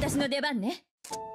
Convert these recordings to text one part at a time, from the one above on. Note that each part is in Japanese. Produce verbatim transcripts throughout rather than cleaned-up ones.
私の出番ね。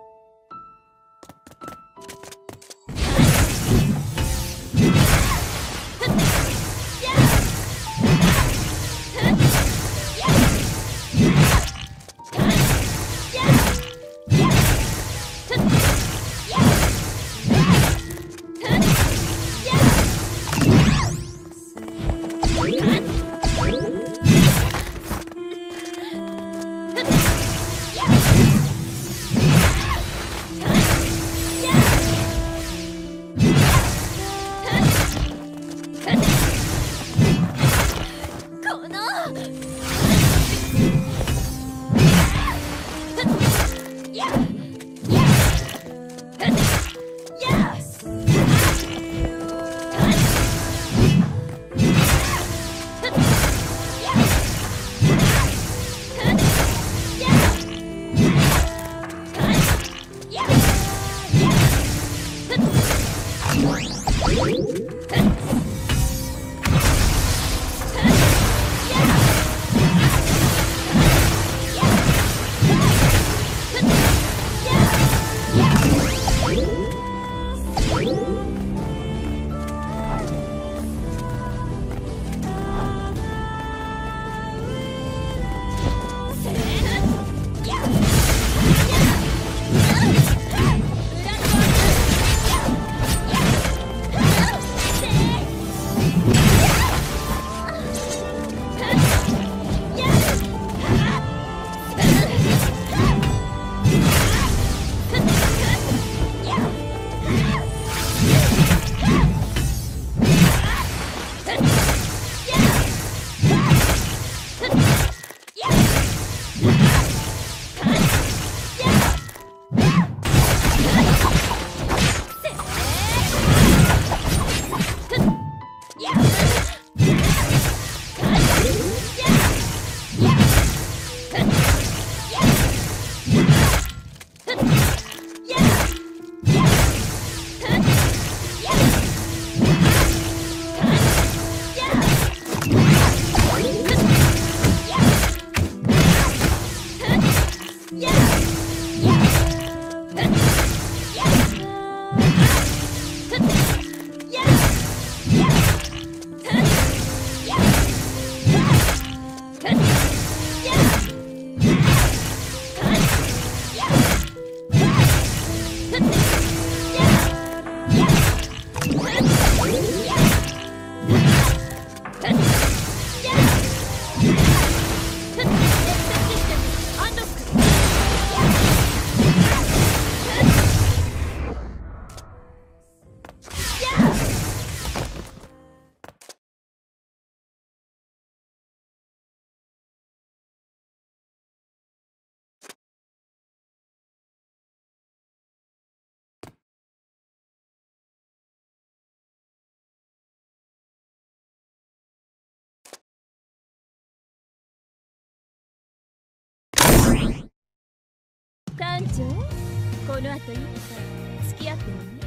艦長、この後いつか付き合ってもね。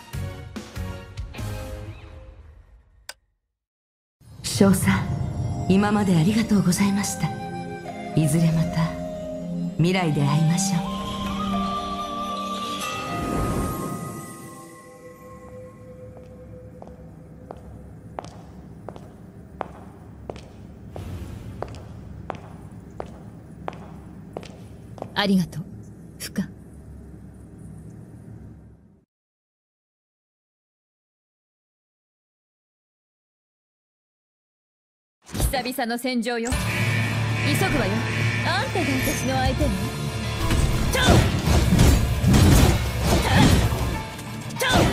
少佐、今までありがとうございました。いずれまた未来で会いましょう。 ありがとう、フカ。久々の戦場よ。急ぐわよ。あんたが私の相手ね。チョウ！チョウ！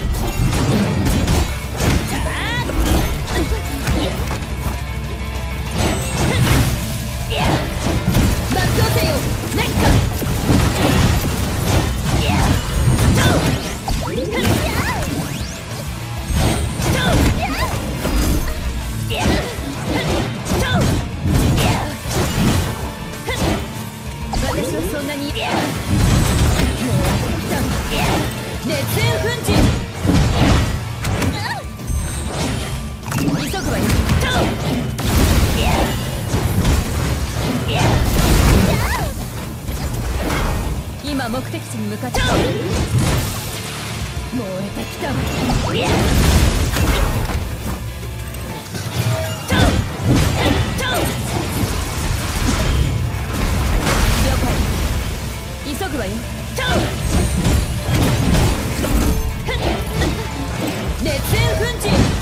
爆走せよ、ネッカ！私はそんなにもう熱演粉塵急ぐわよ。 私に向かって燃えてきたわ。了解。急ぐわよ。熱煙粉塵。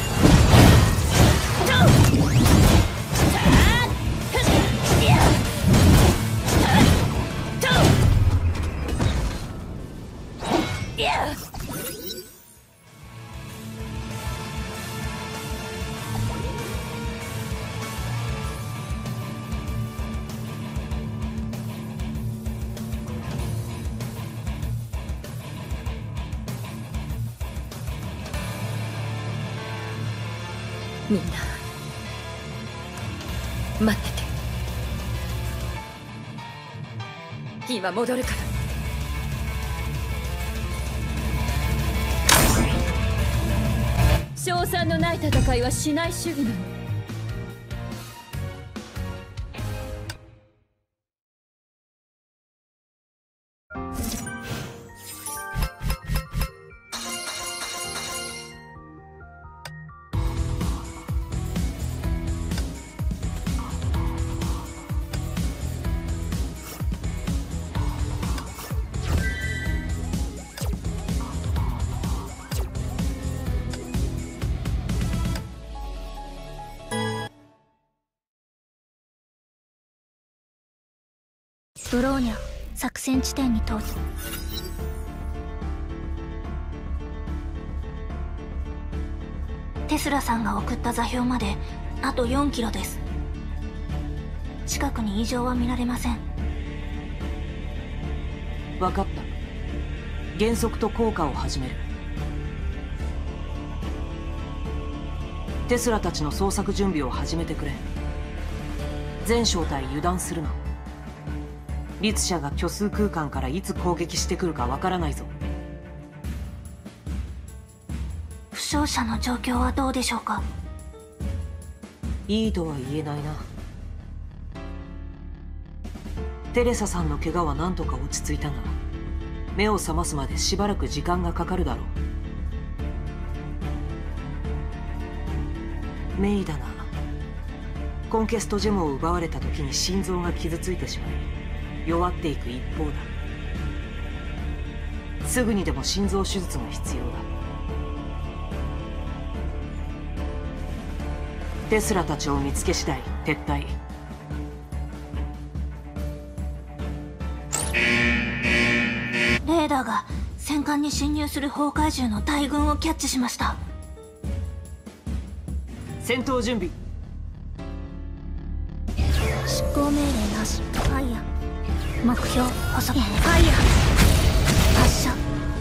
みんな待ってて。今戻るから。勝算のない戦いはしない主義なの。 ブローニャ作戦地点に到着。テスラさんが送った座標まであとよんキロです。近くに異常は見られません。 分かった。減速と降下を始める。テスラたちの捜索準備を始めてくれ。全小隊油断するな。律者が虚数空間からいつ攻撃してくるかわからないぞ。 負傷者の状況はどうでしょうか。 いいとは言えないな。テレサさんの怪我は何とか落ち着いたが、目を覚ますまでしばらく時間がかかるだろう。メイだな。コンケストジェムを奪われた時に心臓が傷ついてしまい弱っていく一方だ。すぐにでも心臓手術が必要だ。テスラたちを見つけ次第撤退。 レーダーが戦艦に侵入する崩壊獣の大群をキャッチしました。 戦闘準備。 執行命令なし。ファイヤー。目標補足。ファイヤー。発射。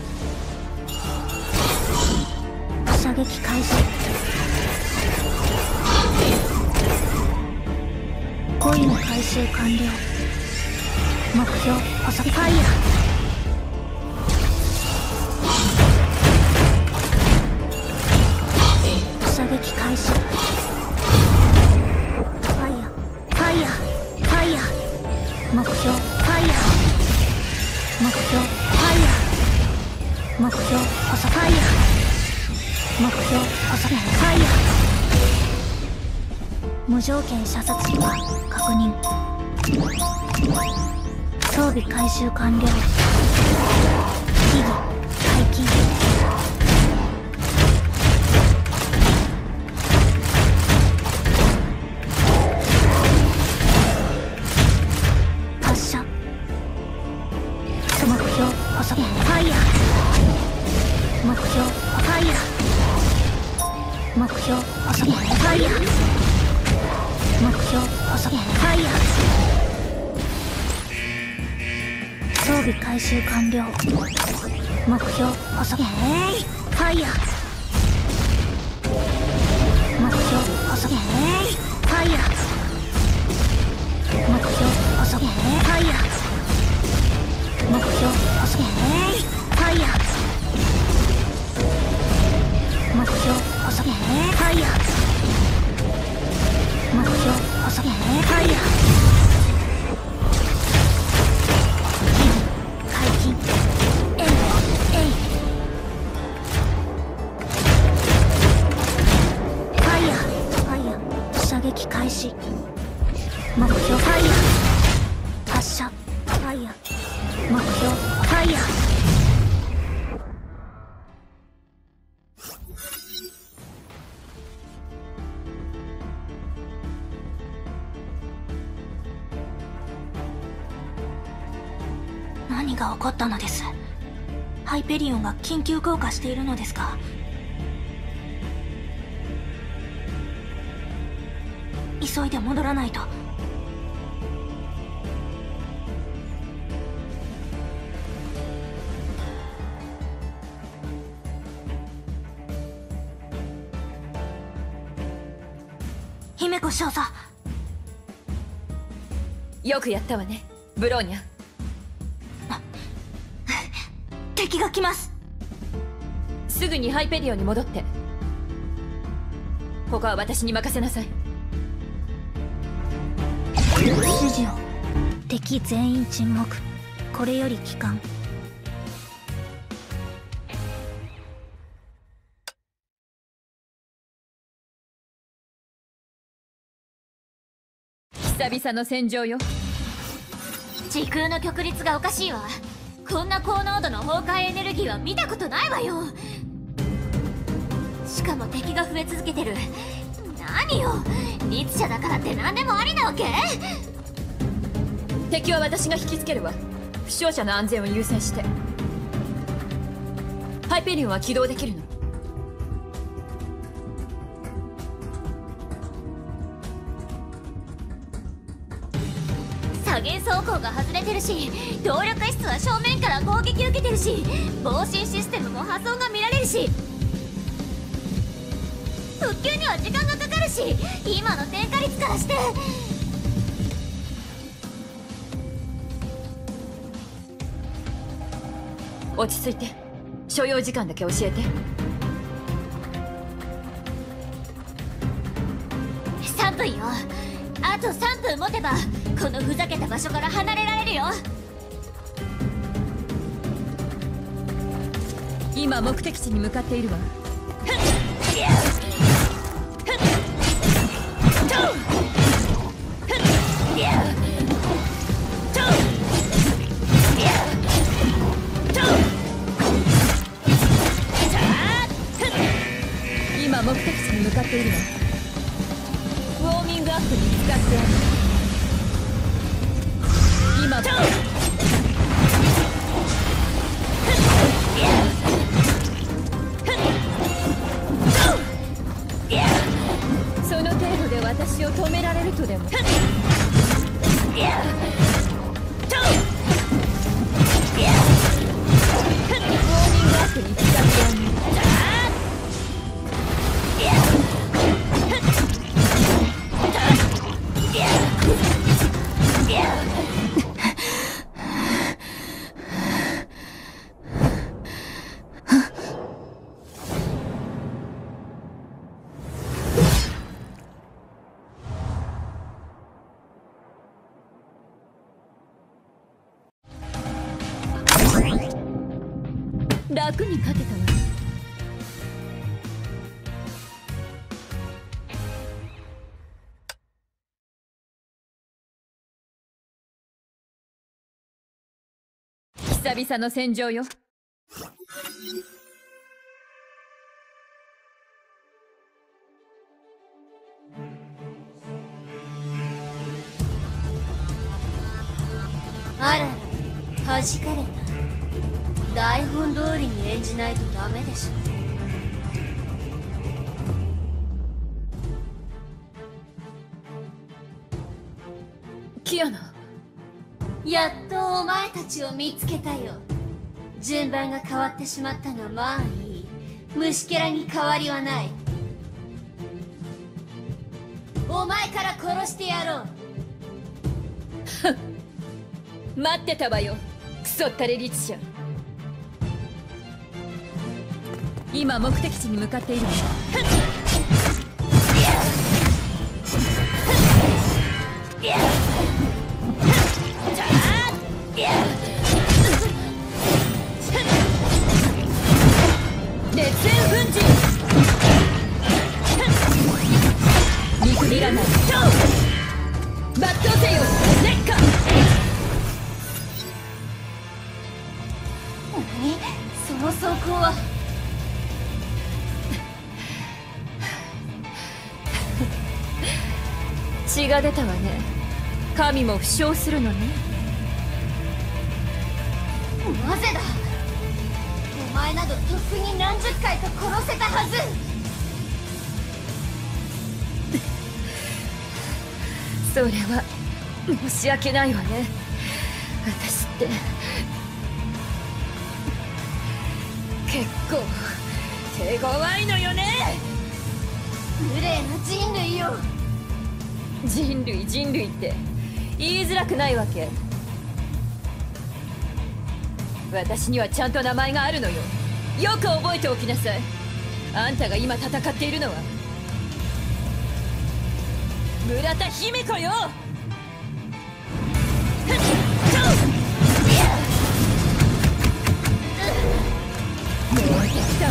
射撃開始。コイル回収完了。目標補足。ファイヤー。射撃開始。ファイヤー。ファイヤー。ファイヤー。目標ファイヤー。目標ファイヤー。目標補足。ファイヤー。目標補足。ファイヤー。無条件射殺時間確認。装備回収完了。機技解禁。発射。目標補足。ファイヤー。目標ファイヤー。目標補足。ファイヤー。目標補足。ファイヤー。装備回収完了。目標補足。ファイヤー。目標補足。ファイヤー。目標補足。ファイヤー。目標補足。ファイヤー。目標補足。ファイヤー。目標補足。ファイヤー。解禁。 何が起こったのです。ハイペリオンが緊急降下しているのですか？急いで戻らないと。姫子少佐、 よくやったわね、ブローニャ。 敵が来ます。 すぐにハイペリオンに戻って。ここは私に任せなさい。 指示を。敵全員沈黙。これより帰還。 久々の戦場よ。 時空の曲率がおかしいわ。こんな高濃度の崩壊エネルギーは見たことないわよ。しかも敵が増え続けてる。何よ、律者だからって何でもありなわけ？ 敵は私が引きつけるわ。負傷者の安全を優先して。ハイペリオンは起動できるの。 左舷走行が外れてるし、動力室は正面から攻撃受けてるし、防振システムも破損が見られるし、復旧には時間がかかるし、今の点火率からして。 落ち着いて。所要時間だけ教えて。 さんぷんよ。あとさんぷん持てばこのふざけた場所から離れられるよ。 今目的地に向かっているわ。今目的地に向かっているわ。ウォーミングアップに使ってある。今その程度で私を止められるとでも。ウォーミングアップに使ってある。楽に勝てたわ。久々の戦場よ。 あら、弾かれた。台本通りに演じないとダメでしょ。 キアナ。 やっとお前たちを見つけたよ。順番が変わってしまったがまあいい。虫けらに変わりはない。お前から殺してやろう。 待ってたわよ、クソったれ律者。今目的地に向かっているわ。熱煙粉塵。見くびらない。抜刀せよ、烈火。 何？その走行は。 血が出たわね。神も負傷するのね。 なぜだ。お前などとっくに何十回と殺せたはず。 それは申し訳ないわね。私って結構手強いのよね。 無礼な人類よ。 人類人類って言いづらくないわけ。私にはちゃんと名前があるのよ。よく覚えておきなさい。あんたが今戦っているのは村田姫子よ。もうできた。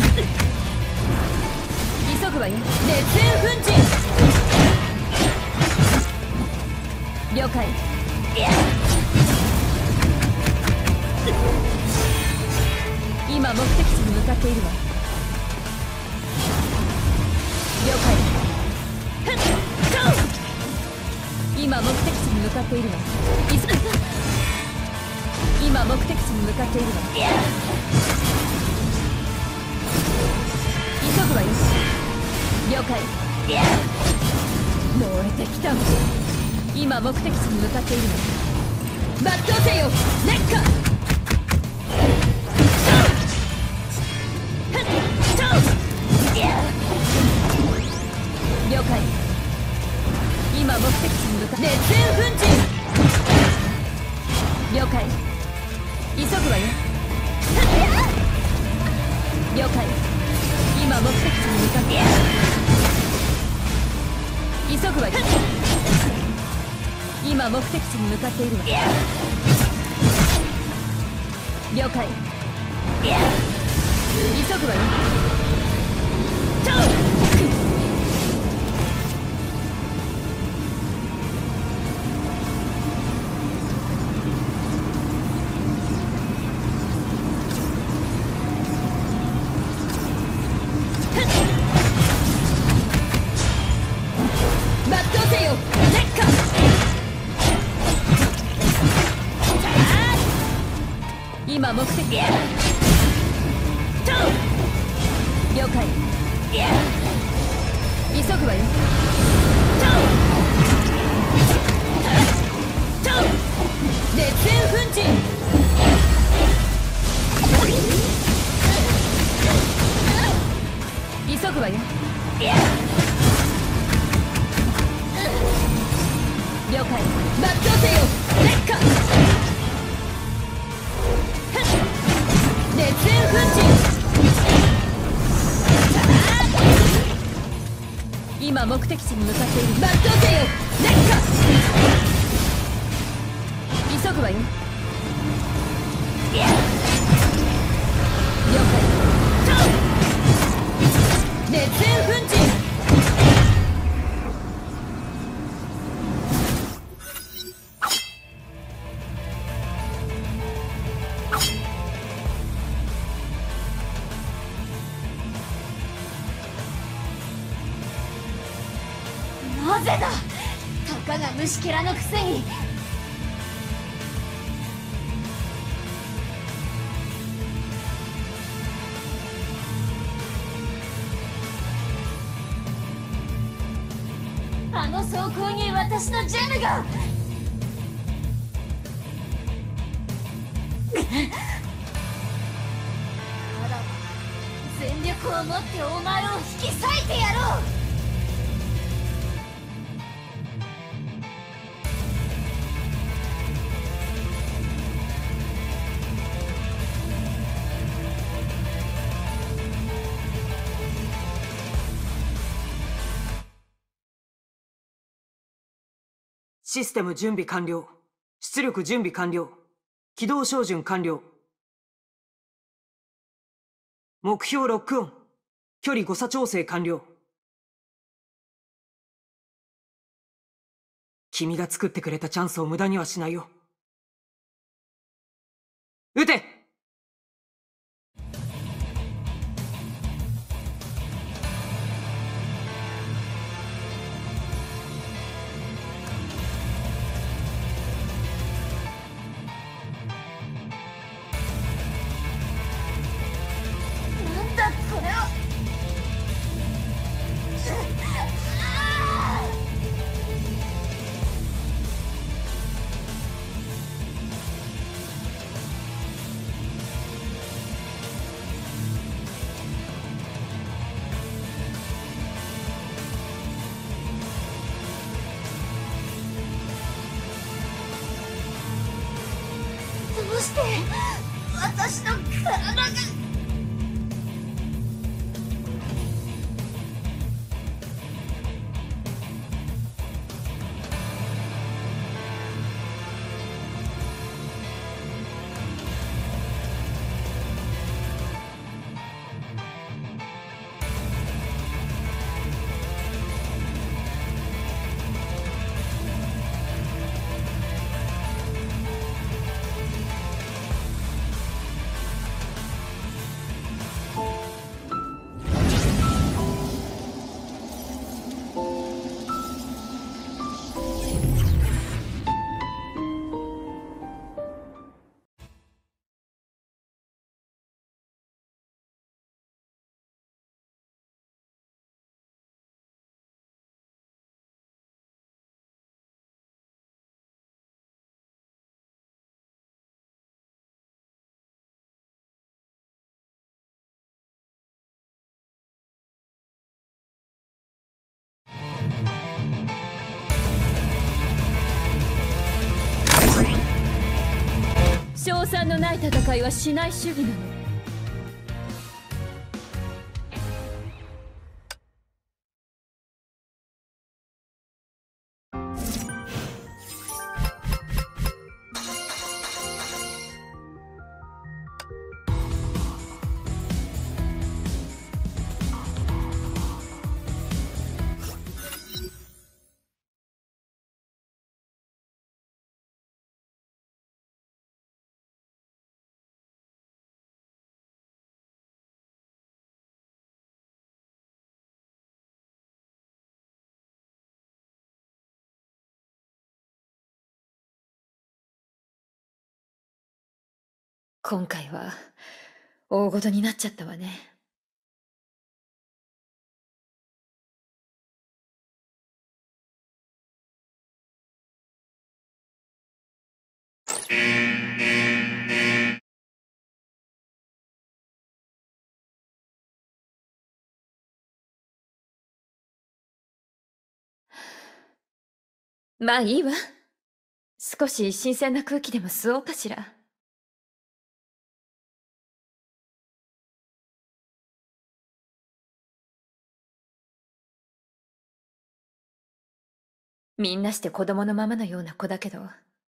急ぐわよ。熱煙粉塵。了解。今目的地に向かっているわ。了解。今目的地に向かっているわ。急ぐ。今目的地に向かっているわ。急ぐわよ。了解。燃えてきたわ。今目的地に向かっているわ。抜刀せよ烈火。了解。今目的地に向かって熱煙粉塵。了解。急ぐわよ。了解。今目的地に向かって急ぐわよ。今目的地に向かっているわ。了解。急ぐわよ。今目的地。了解。急ぐわよ。熱煙粉塵。急ぐわよ。了解。抜刀せよ烈火。熱煙粉塵。今目的地に向かっている。抜刀せよ烈火。急ぐわよ。了解。熱煙粉塵。 なぜだ。たかが虫けらのくせに。あの装甲に私のジェムが。ならば全力をもってお前を引き裂いてやろう。 システム準備完了。出力準備完了。起動照準完了。目標ロックオン。距離誤差調整完了。君が作ってくれたチャンスを無駄にはしないよ。撃て！ して私の体が。 勝算のない戦いはしない主義なの。今回は大ごとになっちゃったわね。まあいいわ。少し新鮮な空気でも吸おうかしら。みんなして子供のままのような子だけど、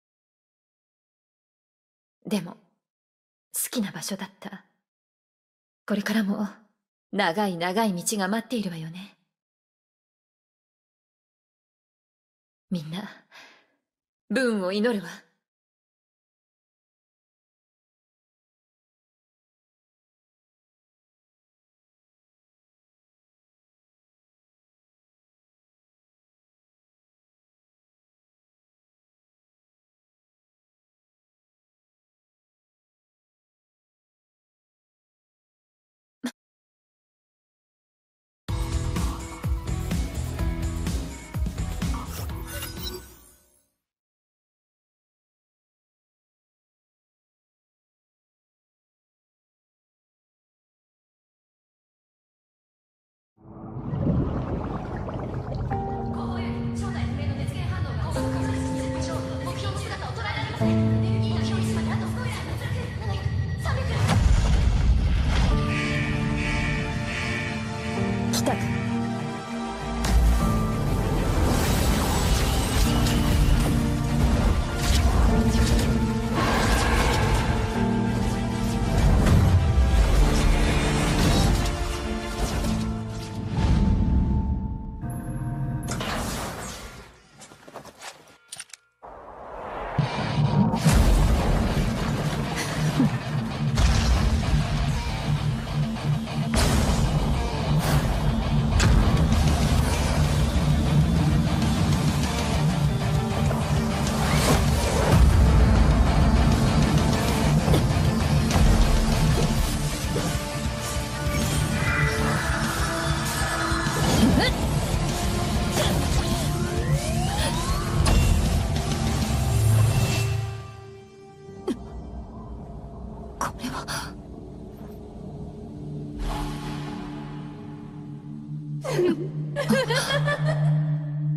でも好きな場所だった。これからも長い長い道が待っているわよね。みんな分を祈るわ。来たか。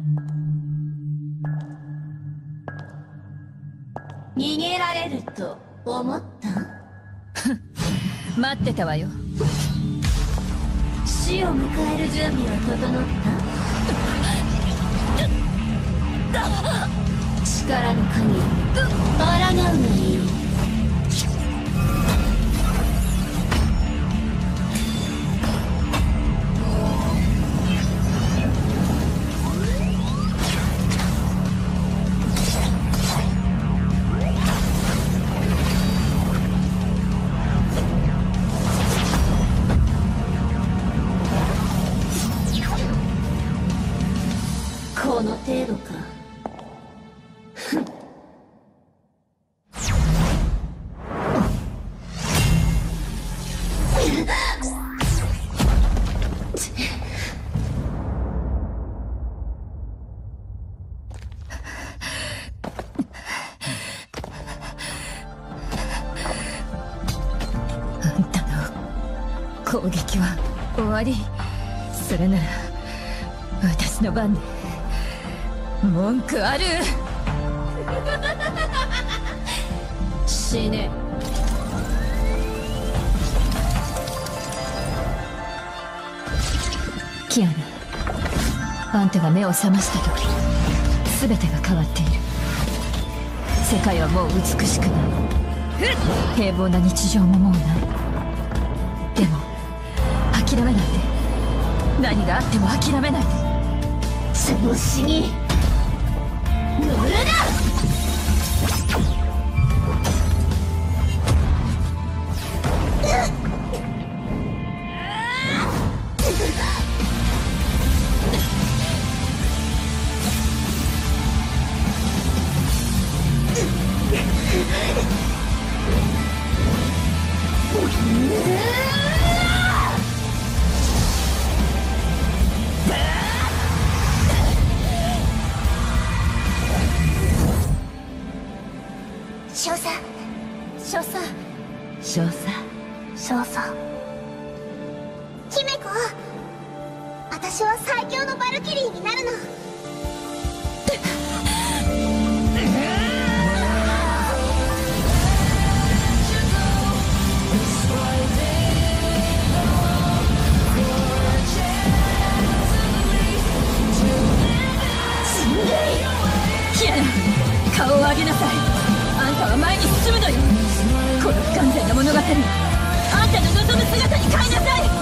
逃げられると思った？ 待ってたわよ。 死を迎える準備は整った？力の限り抗うのにいい。この程度か。 あんたの攻撃は終わり。それなら私の番で文句ある。死ね。キアナ、あんたが目を覚ました時全てが変わっている。世界はもう美しくない。平凡な日常ももうない。でも諦めないで。何があっても諦めないで。 調子に乗るな。 少佐少佐少佐少佐姫子、私は最強のバルキリーになるの。 キアナ、顔を上げなさい。あんたは前に進むのよ。この不完全な物語をあんたの望む姿に変えなさい。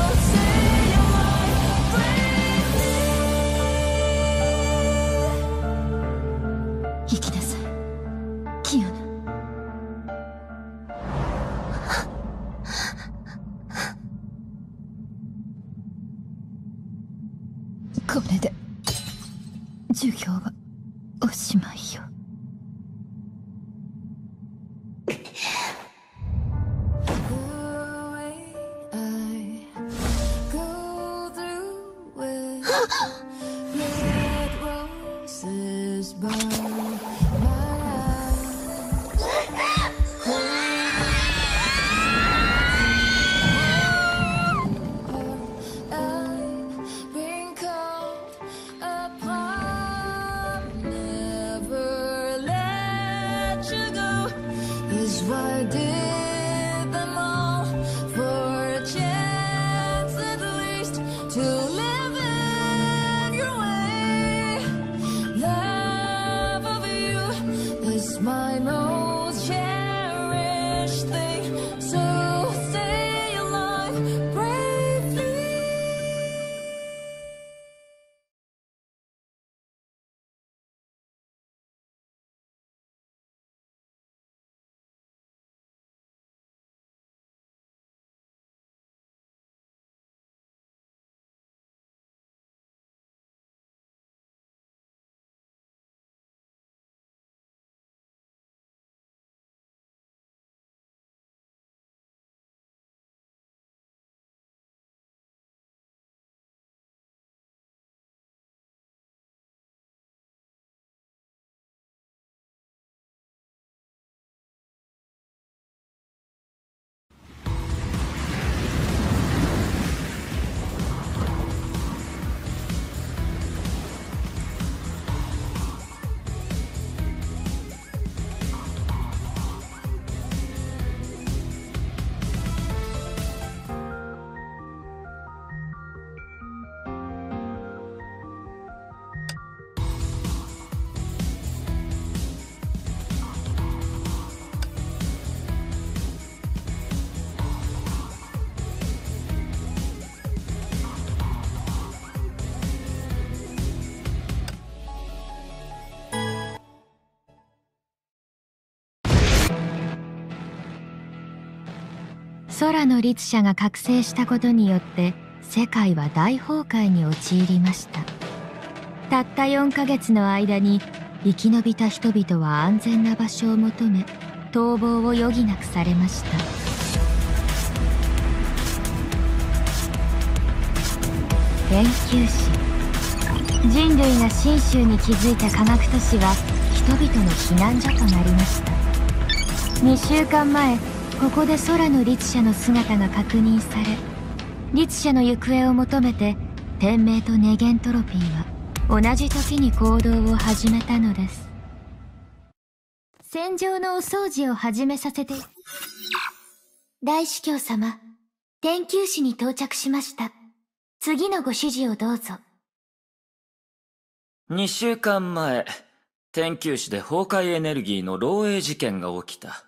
生きなさい、キアナ。これで授業はおしまいよ。 Why did them all for a chance at least to live in your way? Love of you is my most cherished thing. So stay alive bravely. 空の律者が覚醒したことによって世界は大崩壊に陥りました。たったよんかげつの間に生き延びた人々は安全な場所を求め逃亡を余儀なくされました。電球師、人類が信州に築いた科学都市は人々の避難所となりました。にしゅうかんまえ、ここで空の律者の姿が確認され、律者の行方を求めて天命とネゲントロピーは同じ時に行動を始めたのです。戦場のお掃除を始めさせて。大司教様、天球師に到着しました。次のご指示をどうぞ。 にしゅうかんまえ、天球師で崩壊エネルギーの漏洩事件が起きた。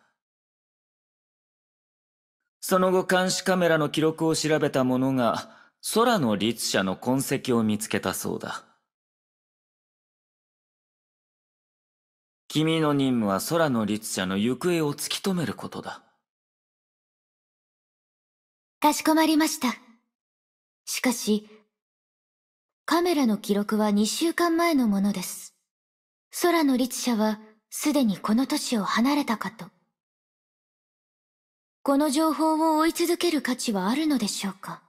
その後監視カメラの記録を調べた者が空の律者の痕跡を見つけたそうだ。君の任務は空の律者の行方を突き止めることだ。 かしこまりました。しかし、カメラの記録はにしゅうかんまえのものです。空の律者はすでにこの都市を離れたかと。この情報を追い続ける価値はあるのでしょうか。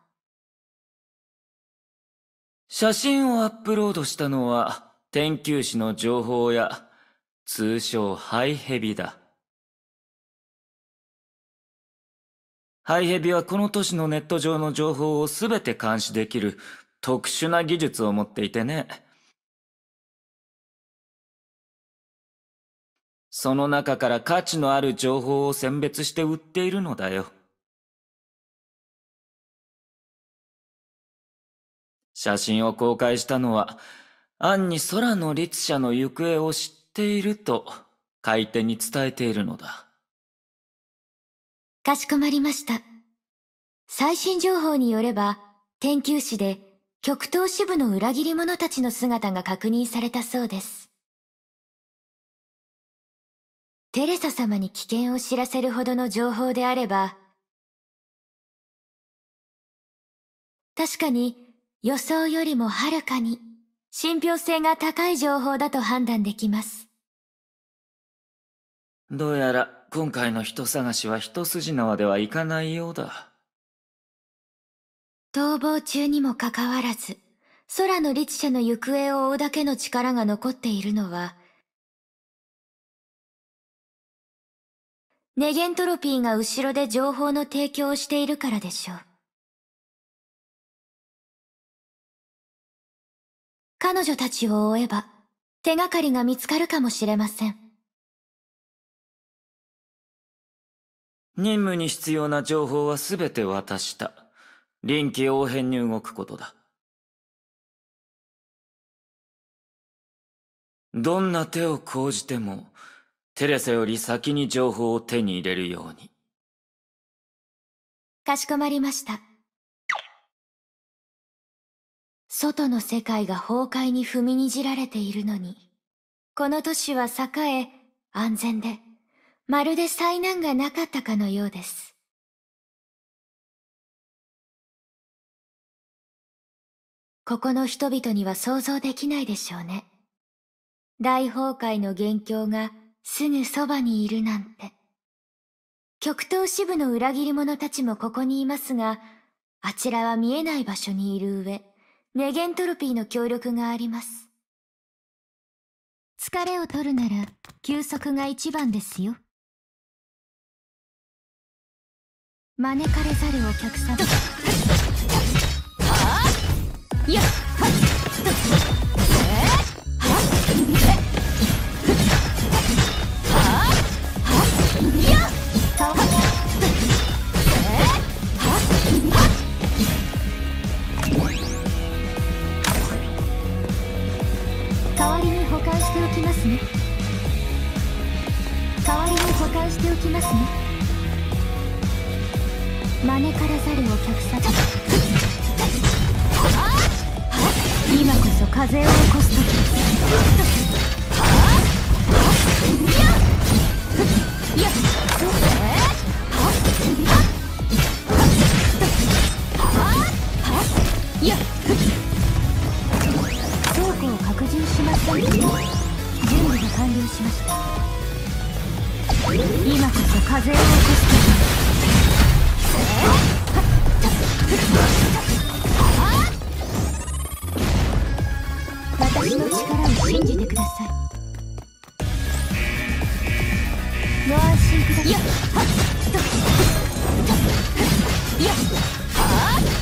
写真をアップロードしたのは天球師の情報や通称ハイヘビだ。ハイヘビはこの都市のネット上の情報をすべて監視できる特殊な技術を持っていてね。その中から価値のある情報を選別して売っているのだよ。写真を公開したのは暗に空の律者の行方を知っていると買い手に伝えているのだ。 かしこまりました。最新情報によれば、天球師で極東支部の裏切り者たちの姿が確認されたそうです。テレサ様に危険を知らせるほどの情報であれば、確かに予想よりもはるかに信憑性が高い情報だと判断できます。 どうやら今回の人探しは一筋縄ではいかないようだ。 逃亡中にもかかわらず、空の律者の行方を追うだけの力が残っているのは、ネゲントロピーが後ろで情報の提供をしているからでしょう。彼女たちを追えば、手がかりが見つかるかもしれません。 任務に必要な情報はすべて渡した。臨機応変に動くことだ。どんな手を講じても、テレサより先に情報を手に入れるように。 かしこまりました。外の世界が崩壊に踏みにじられているのに、この都市は栄え、安全で、まるで災難がなかったかのようです。ここの人々には想像できないでしょうね。大崩壊の元凶がすぐそばにいるなんて。極東支部の裏切り者たちもここにいますが、あちらは見えない場所にいる上、ネゲントロピーの協力があります。疲れを取るなら休息が一番ですよ。招かれざるお客様。いやっ代わりに保管しておきますね。代わりに保管しておきますね。招からざるお客様。今こそ風を起こす時です。いやっやっ倉庫を拡充しません。準備が完了しました。今こそ風を起こすとき。私の力を信じてください。ご安心ください。やっはっとやっはっ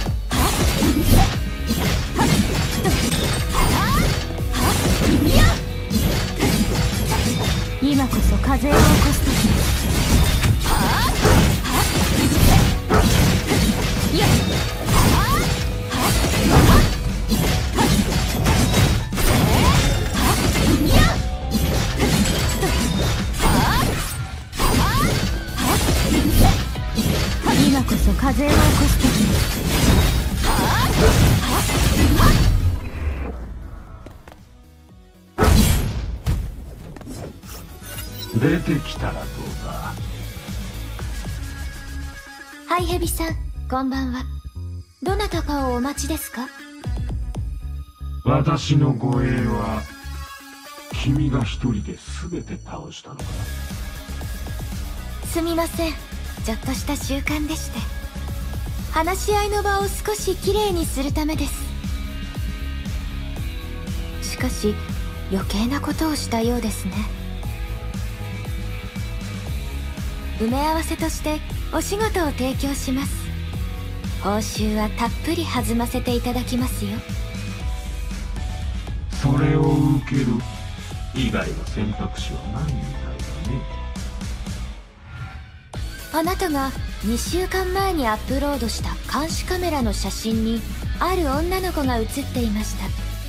今こそ風を起こすときです。今こそ風を起こすときです。 出てきたらどうだ。 はい、ヘビさん、こんばんは。どなたかをお待ちですか？ 私の護衛は君が一人で全て倒したのか。 すみません、ちょっとした習慣でして。話し合いの場を少しきれいにするためです。しかし余計なことをしたようですね。埋め合わせとしてお仕事を提供します。報酬はたっぷり弾ませていただきますよ。 それを受ける以外の選択肢はないみたいだね。 あなたがにしゅうかんまえにアップロードした監視カメラの写真にある女の子が写っていました。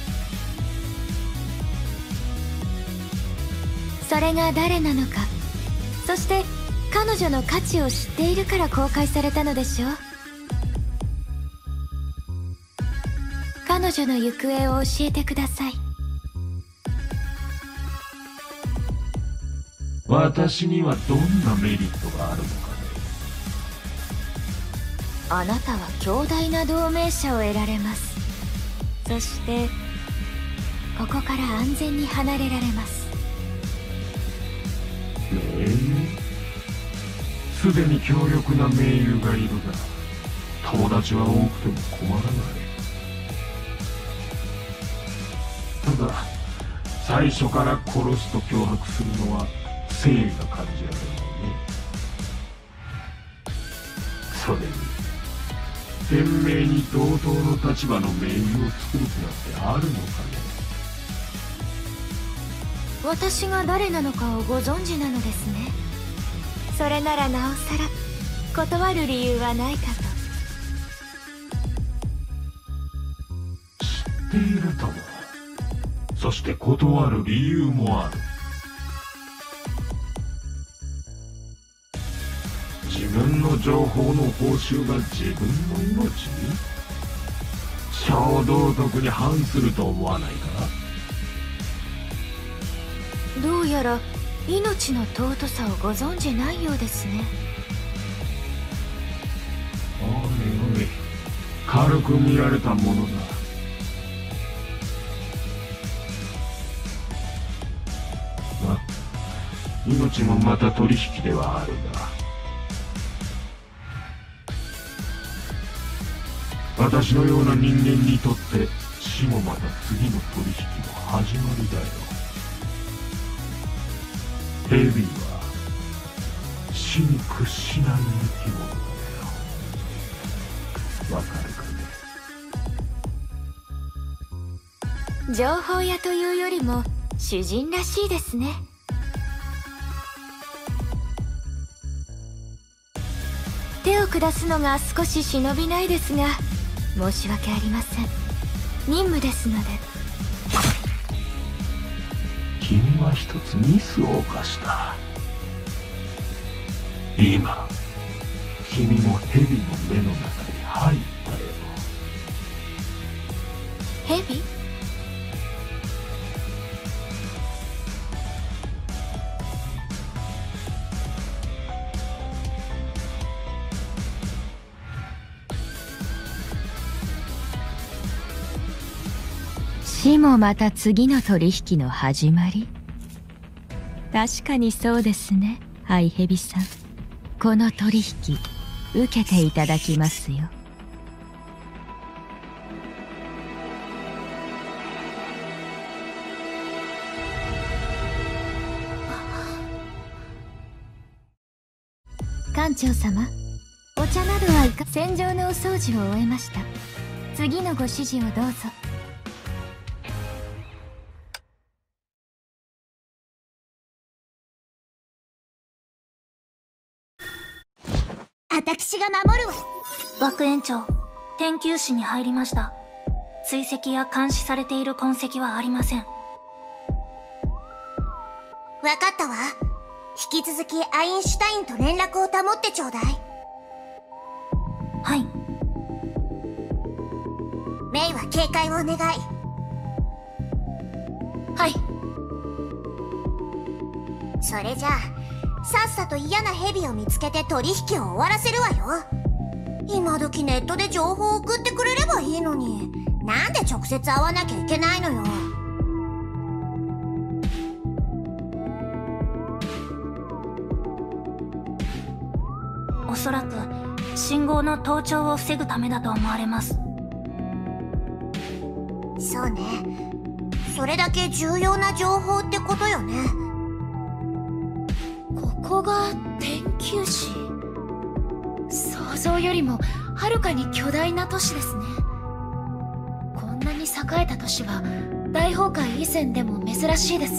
それが誰なのか、そして彼女の価値を知っているから公開されたのでしょう。彼女の行方を教えてください。 私にはどんなメリットがあるのかね。 あなたは強大な同盟者を得られます。そしてここから安全に離れられます。 盟友？すでに強力な盟友がいるが、友達は多くても困らない。ただ最初から殺すと脅迫するのは誠意が感じられないね。それに天命に同等の立場の盟友を作る気なんてあるのかね。 私が誰なのかをご存知なのですね。それならなおさら断る理由はないかと。 知っているとも。そして断る理由もある。自分の情報の報酬が自分の命に？小道徳に反すると思わないか？ どうやら命の尊さをご存じないようですね。 おいおい、軽く見られたものだ。ま、命もまた取引ではあるが、私のような人間にとって死もまた次の取引の始まりだよ。ヘビーは死に屈しない生き物だよ。わかるかね。 情報屋というよりも主人らしいですね。手を下すのが少し忍びないですが、申し訳ありません。任務ですので。 君は一つミスを犯した。今君もヘビの目の中に入ったよ。 ヘビ？ 死もまた次の取引の始まり。確かにそうですね、ハイヘビさん。この取引受けていただきますよ。 館長様、お茶などはいか。戦場のお掃除を終えました。次のご指示をどうぞ。私が守るわ。 学園長、研究室に入りました。追跡や監視されている痕跡はありません。 わかったわ。引き続きアインシュタインと連絡を保ってちょうだい。 はい。 メイは警戒をお願い。 はい。 それじゃあさっさと嫌なヘビを見つけて取引を終わらせるわよ。今時ネットで情報を送ってくれればいいのに、なんで直接会わなきゃいけないのよ。 おそらく信号の盗聴を防ぐためだと思われます。 そうね、それだけ重要な情報ってことよね。 ここが天球市。想像よりもはるかに巨大な都市ですね。こんなに栄えた都市は大崩壊以前でも珍しいです。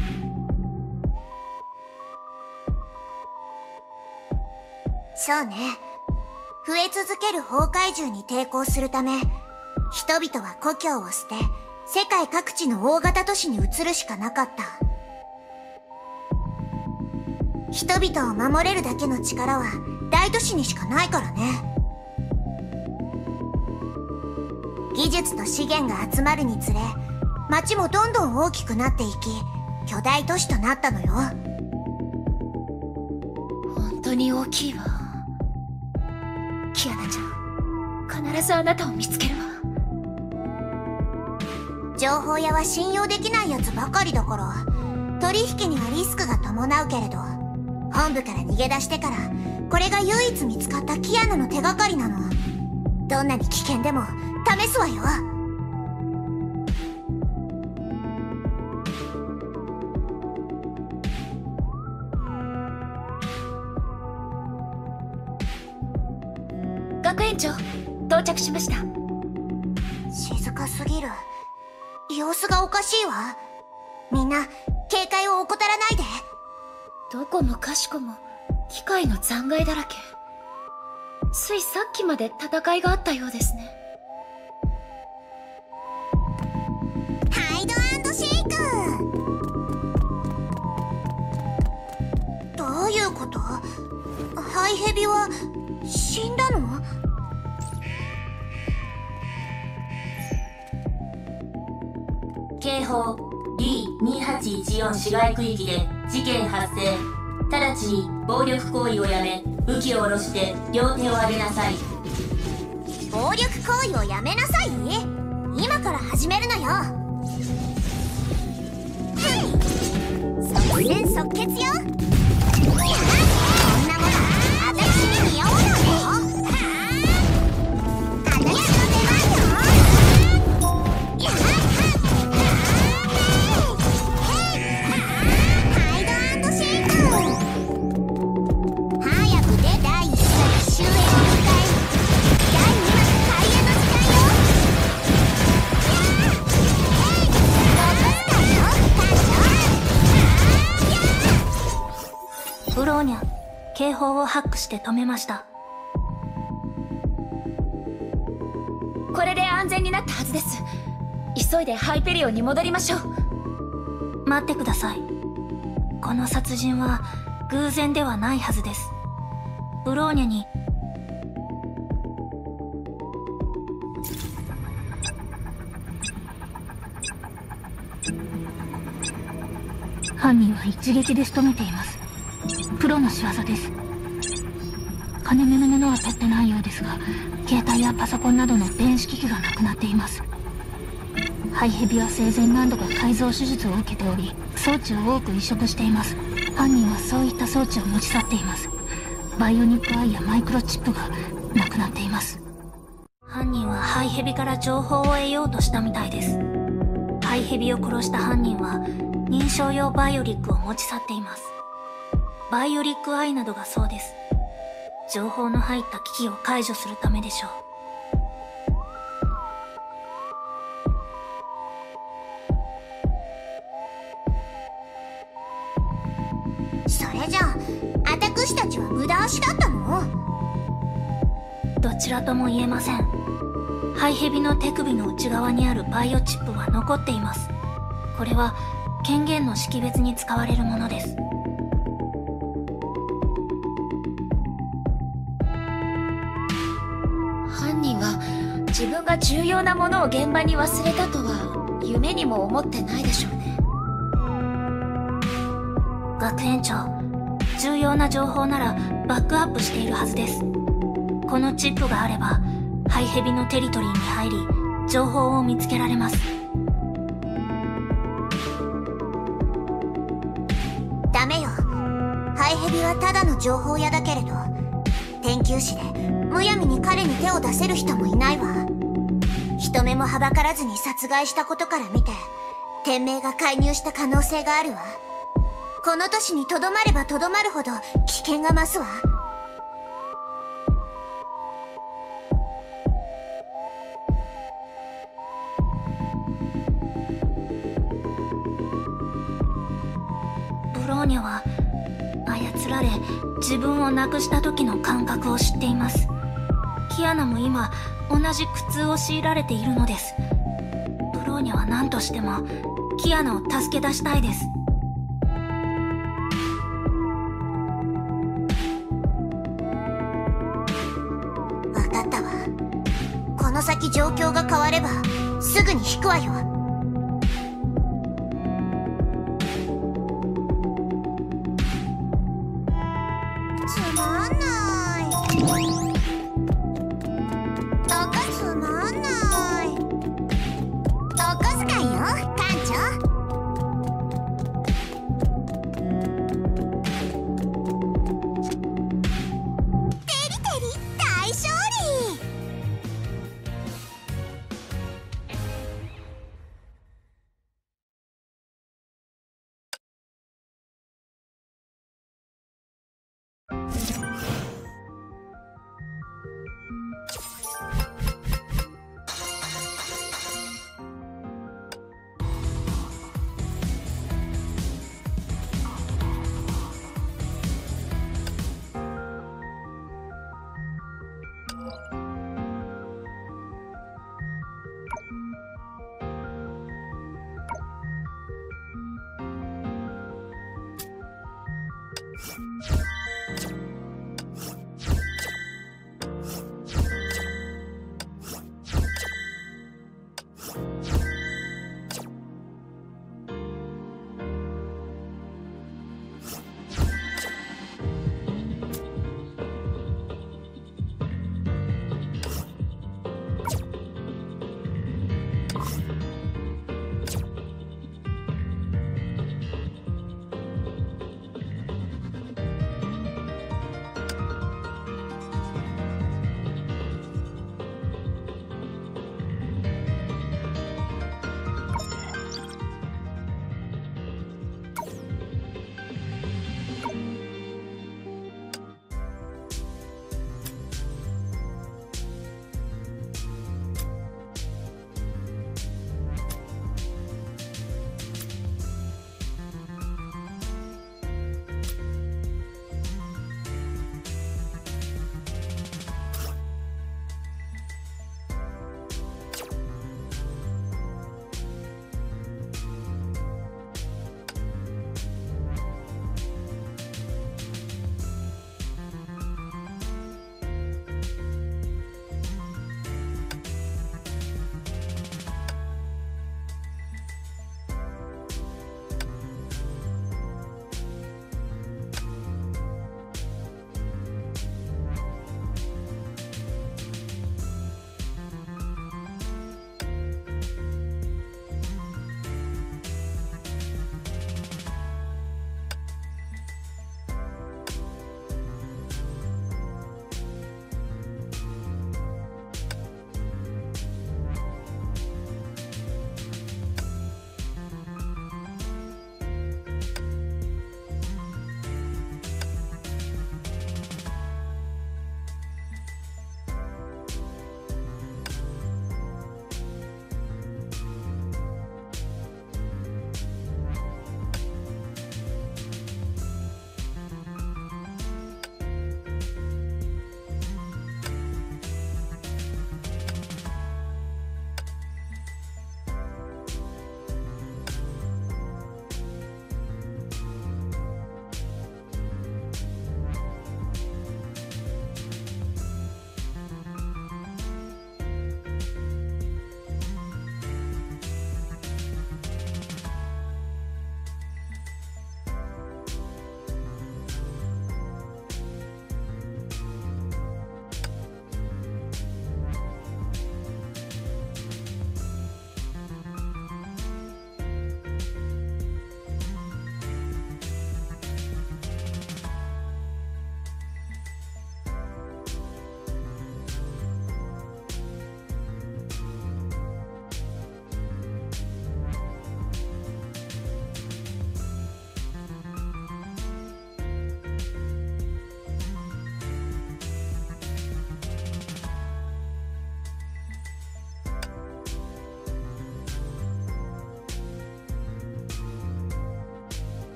そうね、増え続ける崩壊獣に抵抗するため、人々は故郷を捨て世界各地の大型都市に移るしかなかった。人々を守れるだけの力は大都市にしかないからね。技術と資源が集まるにつれ、街もどんどん大きくなっていき、巨大都市となったのよ。 本当に大きいわ。キアナちゃん、必ずあなたを見つけるわ。 情報屋は信用できないやつばかりだから、取引にはリスクが伴うけれど、本部から逃げ出してからこれが唯一見つかったキアナの手がかりなの。どんなに危険でも試すわよ。 学園長、到着しました。 静かすぎる。様子がおかしいわ。みんな警戒を怠らないで。 どこもかしこも機械の残骸だらけ。ついさっきまで戦いがあったようですね。 ハイド&シェイク。どういうこと？ハイヘビは死んだの？ 警報 ディーにはちいちよん 市街区域で事件発生。直ちに暴力行為をやめ、武器を下ろして両手を上げなさい。 暴力行為をやめなさい？今から始めるのよ。即戦即決よ。こんなもの私に似合わないよ。私の出番よ。 ブローニャ、警報をハックして止めました。 これで安全になったはずです。急いでハイペリオンに戻りましょう。 待ってください。この殺人は偶然ではないはずです。ブローニャに犯人は一撃で仕留めています。プロの仕業です。金目のものは取ってないようですが、携帯やパソコンなどの電子機器がなくなっています。 ハイヘビは生前何度か改造手術を受けており、装置を多く移植しています。犯人はそういった装置を持ち去っています。バイオニックアイやマイクロチップがなくなっています。 犯人はハイヘビから情報を得ようとしたみたいです。ハイヘビを殺した犯人は認証用バイオリックを持ち去っています。バイオリックアイなどがそうです。情報の入った機器を解除するためでしょう。 それじゃあ私たちは無駄足だったの？ どちらとも言えません。ハイヘビの手首の内側にあるバイオチップは残っています。これは権限の識別に使われるものです。 犯人は自分が重要なものを現場に忘れたとは夢にも思ってないでしょうね。 学園長、重要な情報ならバックアップしているはずです。このチップがあればハイヘビのテリトリーに入り情報を見つけられます。 ダメよ。ハイヘビはただの情報屋だけれど、研究士でむやみに彼に手を出せる人もいないわ。人目もはばからずに殺害したことから見て、天命が介入した可能性があるわ。この都市にとどまればとどまるほど危険が増すわ。 ブローニャは操られ自分をなくした時の感覚を知っています。キアナも今同じ苦痛を強いられているのです。ブローニャは何としてもキアナを助け出したいです。 分かったわ。この先状況が変わればすぐに引くわよ。つまんない。おこつまんない。お小遣いよ、館長。テリテリ大勝利。